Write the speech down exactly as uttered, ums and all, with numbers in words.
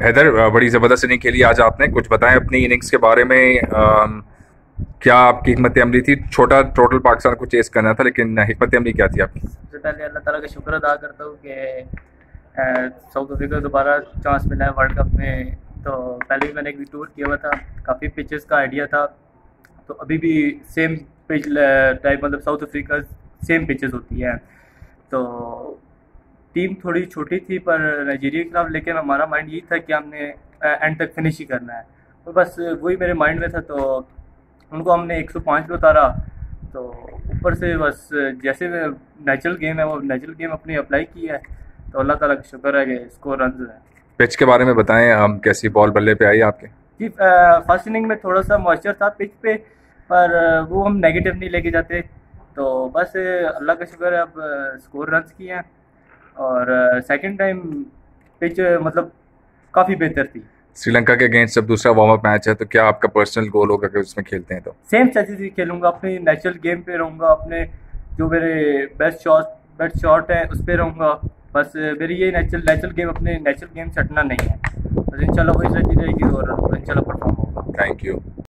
हैदर, बड़ी ज़बरदस्त इनिंग खेली आज आपने। कुछ बताएं अपनी इनिंग्स के बारे में। अम, क्या आपकी हिकमत अमली थी? छोटा टोटल पाकिस्तान को चेस करना था, लेकिन हिकमत अमली क्या थी आपकी? सबसे पहले अल्लाह ताला का शुक्र अदा करता हूँ कि साउथ अफ्रीका को दोबारा चांस मिला है वर्ल्ड कप में। तो पहले भी मैंने एक टूर किया हुआ था, काफ़ी पिचेस का आइडिया था। तो अभी भी सेम पिच टाइप, मतलब साउथ अफ्रीका सेम पिचेस होती है। तो टीम थोड़ी छोटी थी पर नाइजीरिया के खिलाफ, लेकिन हमारा माइंड यही था कि हमने एंड तक फिनिश ही करना है। तो बस वही मेरे माइंड में था। तो उनको हमने एक सौ पाँच पे उतारा। तो ऊपर से बस जैसे नेचुरल गेम है, वो नेचुरल गेम अपनी अप्लाई की है। तो अल्लाह ताला का शुक्र है कि स्कोर रन है। पिच के बारे में बताएं, हम कैसी बॉल बल्ले पे आई आपके? जी, फर्स्ट इनिंग में थोड़ा सा मॉइस्चर था पिच पे, पर वो हम नेगेटिव नहीं लेके जाते। तो बस अल्लाह का शुक्र है, अब स्कोर रन किए हैं। और सेकंड टाइम पिच मतलब काफ़ी बेहतर थी। श्रीलंका के अगेंस्ट जब दूसरा वार्म अप मैच है, तो क्या आपका पर्सनल गोल होगा कि उसमें खेलते हैं? तो सेम स्ट्रेटजी खेलूंगा, अपनी नेचुरल गेम पे रहूँगा, अपने जो मेरे बेस्ट शॉट बेस्ट शॉट है उस पर रहूँगा। बस मेरी ये नेचुरल नेचुरल गेम, अपने नेचुरल गेम से हटना नहीं है। बस इंशाल्लाह वही स्ट्रेटजी रहेगी और इंशाल्लाह परफॉर्म होगा। Thank you.